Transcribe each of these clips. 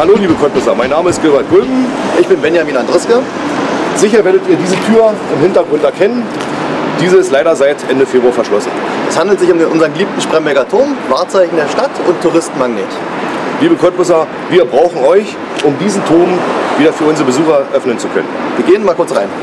Hallo liebe Cottbusser, mein Name ist Gilbert Gulben. Ich bin Benjamin Andriske. Sicher werdet ihr diese Tür im Hintergrund erkennen. Diese ist leider seit Ende Februar verschlossen. Es handelt sich um unseren geliebten Spremberger Turm, Wahrzeichen der Stadt und Touristenmagnet. Liebe Cottbusser, wir brauchen euch, um diesen Turm wieder für unsere Besucher öffnen zu können. Wir gehen mal kurz rein.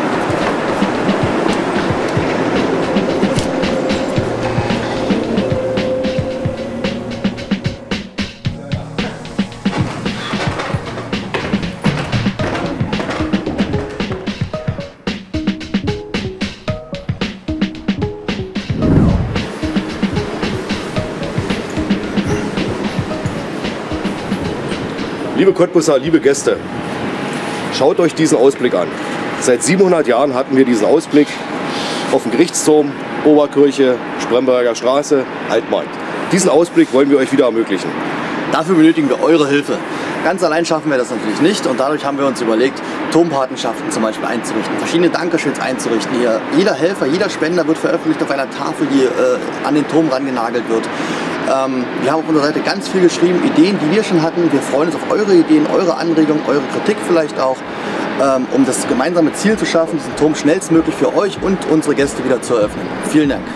Liebe Cottbusser, liebe Gäste, schaut euch diesen Ausblick an. Seit 700 Jahren hatten wir diesen Ausblick auf den Gerichtsturm, Oberkirche, Spremberger Straße, Altmarkt. Diesen Ausblick wollen wir euch wieder ermöglichen. Dafür benötigen wir eure Hilfe. Ganz allein schaffen wir das natürlich nicht und dadurch haben wir uns überlegt, Turmpatenschaften zum Beispiel einzurichten, verschiedene Dankeschöns einzurichten. Jeder Helfer, jeder Spender wird veröffentlicht auf einer Tafel, die an den Turm rangenagelt wird. Wir haben auf unserer Seite ganz viel geschrieben, Ideen, die wir schon hatten. Wir freuen uns auf eure Ideen, eure Anregungen, eure Kritik vielleicht auch, um das gemeinsame Ziel zu schaffen, diesen Turm schnellstmöglich für euch und unsere Gäste wieder zu eröffnen. Vielen Dank.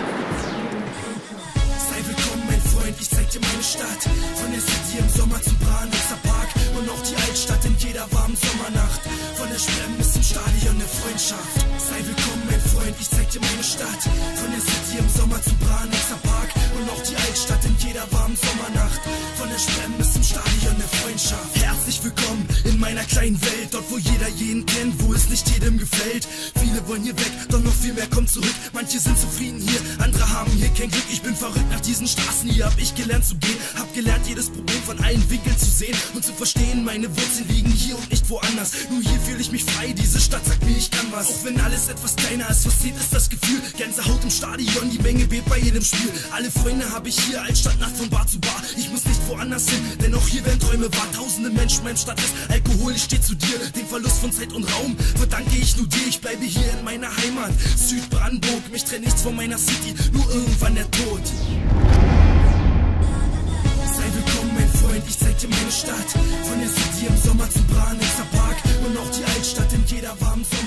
Sei willkommen, mein Freund, ich zeig dir meine Stadt. Von der City im Sommer zum Branitzer Park und auch die Altstadt in jeder warmen Sommernacht. Von der Sprem bis zum Stadion der Freundschaft. Sei willkommen, mein Freund, ich zeig dir meine Stadt. Von der City im Sommer zum Branitzer Park und auch die Altstadt in jeder warmen Sommernacht. Von der Sprem bis zum Stadion der Freundschaft. Herzlich willkommen in meiner kleinen Welt, dort wo jeder jeden kennt, wo es nicht jedem gefällt. Viele wollen hier weg, doch noch viel mehr kommt zurück. Manche sind zufrieden hier, andere haben hier kein Glück. Ich bin verrückt nach diesen Straßen, hier hab ich gelernt zu gehen. Hab gelernt, jedes Problem von allen Winkeln zu sehen und zu verstehen, meine Wurzeln liegen hier und nicht woanders. Nur hier fühle ich mich frei, diese Stadt sagt mir, ich kann was. Auch wenn alles etwas kleiner ist, was zählt, ist das Gefühl. Gänsehaut im Stadion, die Menge bebt bei jedem Spiel. Alle Freunde habe ich hier, Altstadtnacht von Bar zu Bar. Ich muss nicht woanders hin, denn auch hier werden Träume wahr. Tausende Menschen, mein Stadtrest, Alkohol, ich steh zu dir. Den Verlust von Zeit und Raum verdanke ich nur dir. Ich bleibe hier in meiner Heimat, Südbrandenburg. Mich trennt nichts von meiner City, nur irgendwann der Tod. Sei willkommen, mein Freund, ich zeig dir meine Stadt. Von der City im Sommer zum Branitzer Park und auch die Altstadt in jeder warmen Sommer.